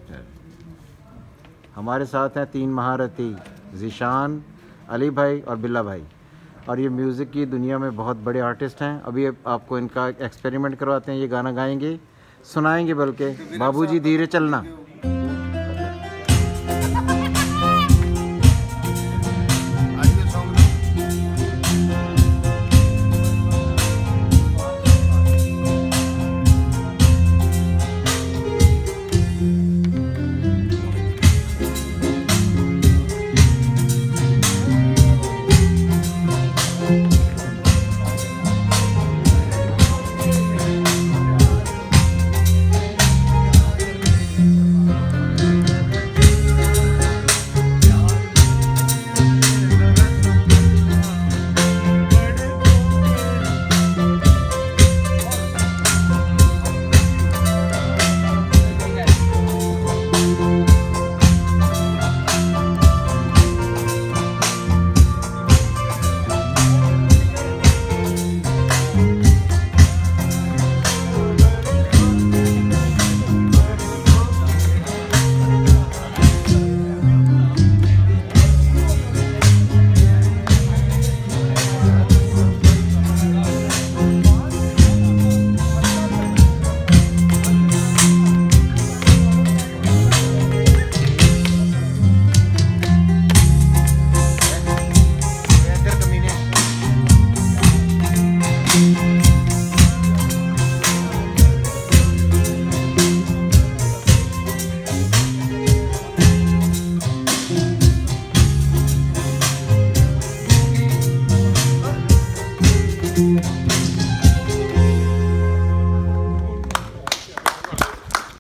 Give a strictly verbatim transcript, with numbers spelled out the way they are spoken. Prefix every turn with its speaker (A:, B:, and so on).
A: है। हमारे साथ हैं तीन महारथी, ज़ीशान, अली भाई और बिल्ला भाई, और ये म्यूज़िक की दुनिया में बहुत बड़े आर्टिस्ट हैं। अभी आपको इनका एक्सपेरिमेंट करवाते हैं, ये गाना गाएंगे, सुनाएंगे बल्कि। बाबू जी धीरे चलना।